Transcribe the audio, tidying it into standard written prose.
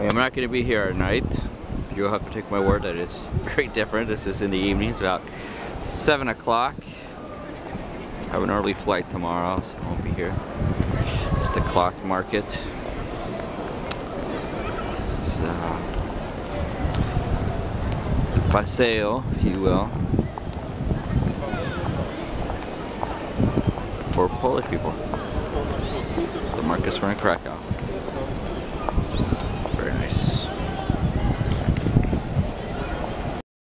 I'm not going to be here at night. You'll have to take my word that it's very different. This is in the evening. It's about 7 o'clock. I have an early flight tomorrow, so I won't be here. It's the cloth market. So, paseo, if you will, for Polish people. The markets were in Krakow.